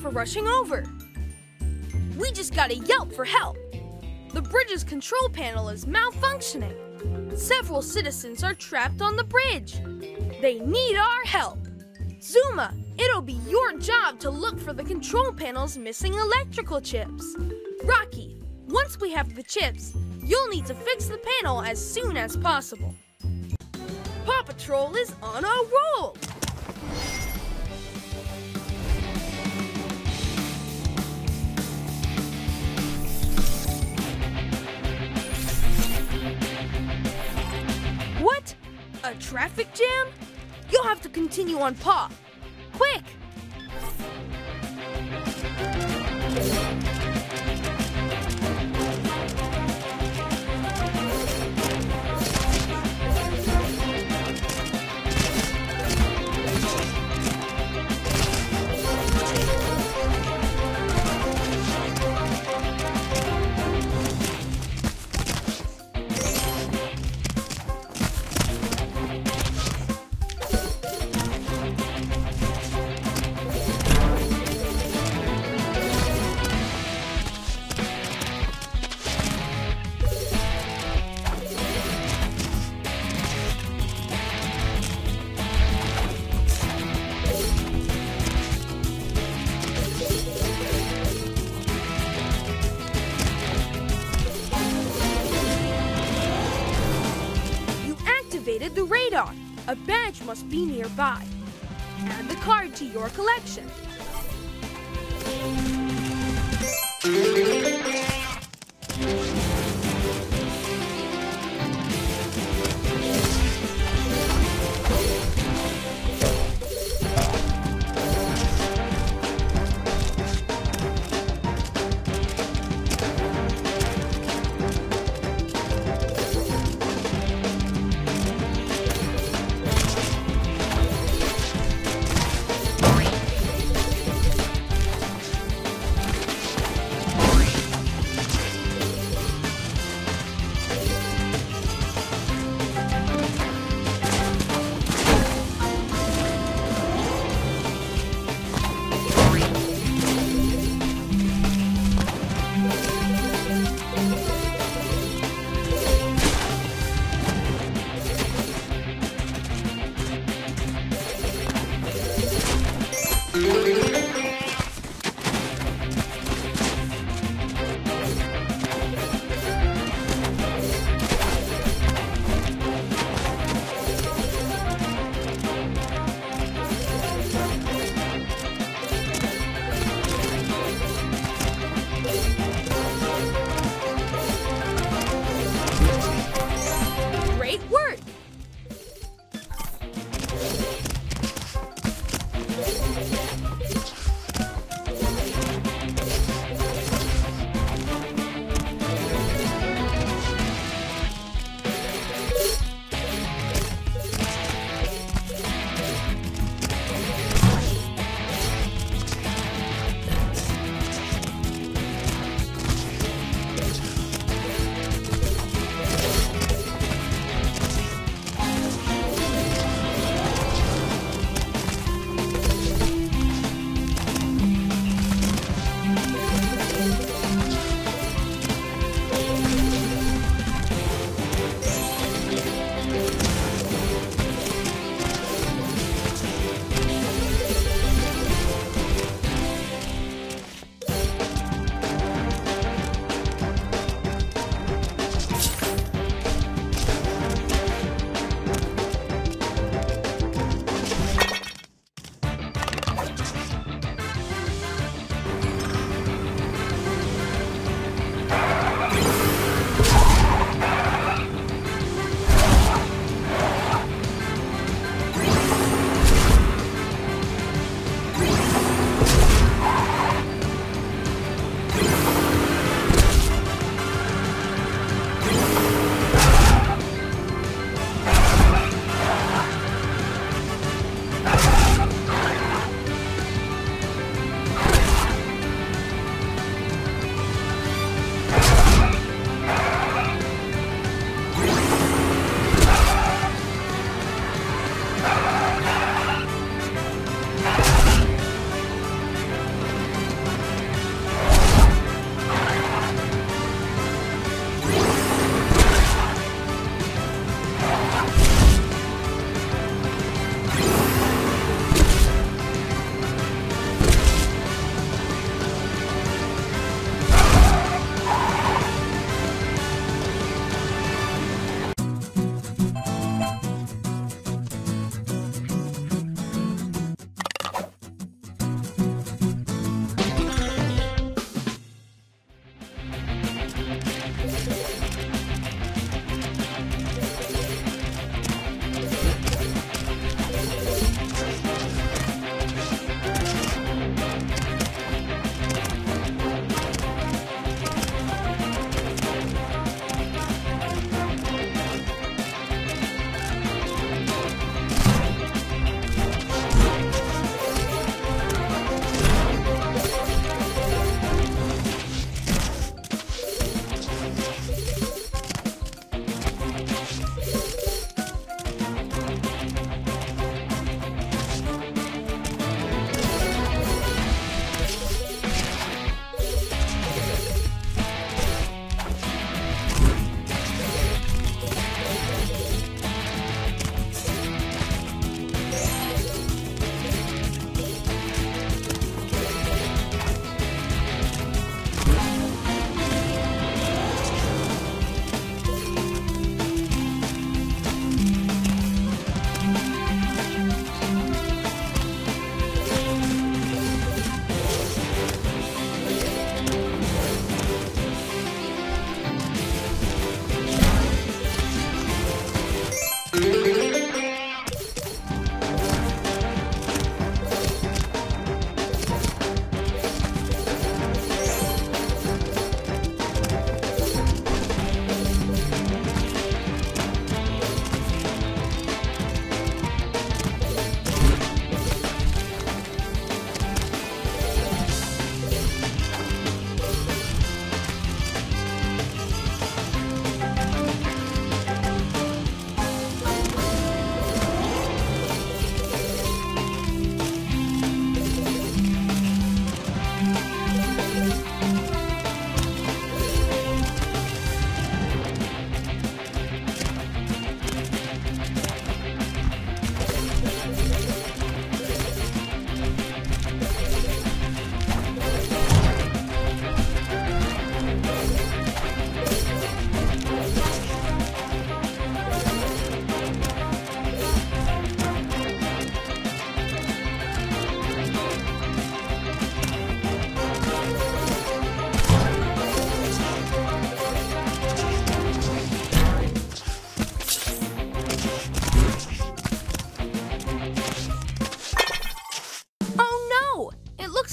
for rushing over. We just got a yelp for help. The bridge's control panel is malfunctioning. Several citizens are trapped on the bridge. They need our help. Zuma, it'll be your job to look for the control panel's missing electrical chips. Rocky, once we have the chips, you'll need to fix the panel as soon as possible. Paw Patrol is on a roll! What? A traffic jam? You'll have to continue on Paw. Quick! The radar. A badge must be nearby. Add the card to your collection.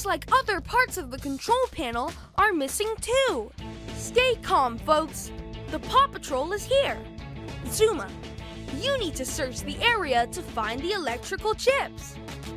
Looks like other parts of the control panel are missing too. Stay calm, folks. The Paw Patrol is here. Zuma, you need to search the area to find the electrical chips.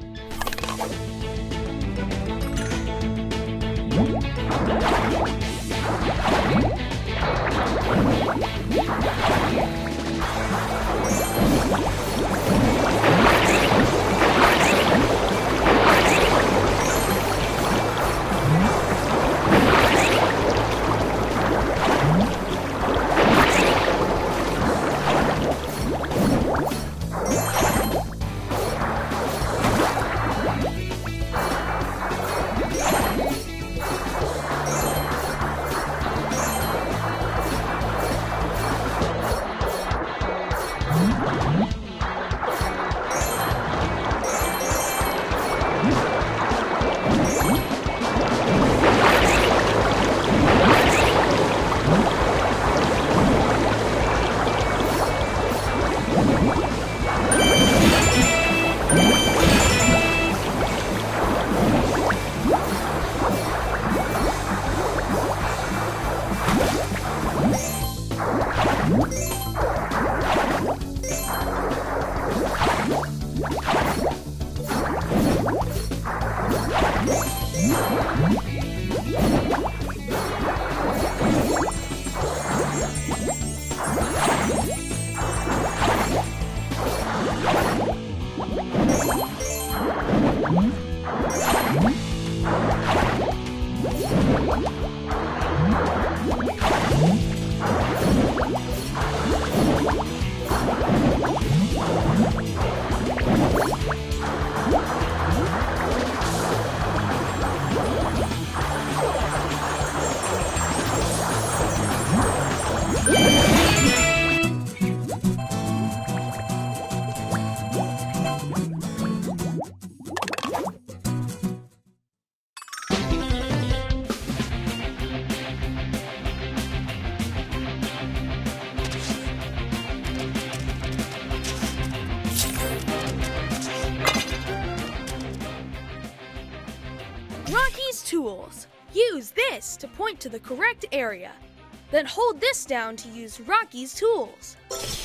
Rocky's tools. Use this to point to the correct area. Then hold this down to use Rocky's tools.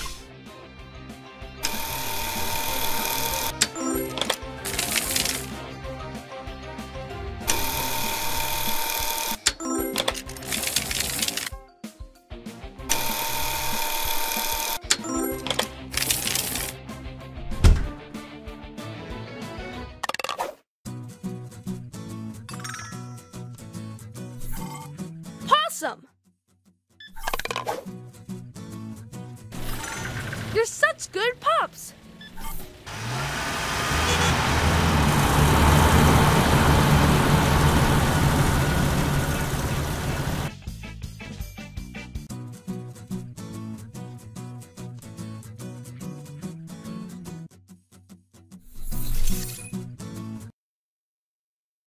Possum! You're such good pups!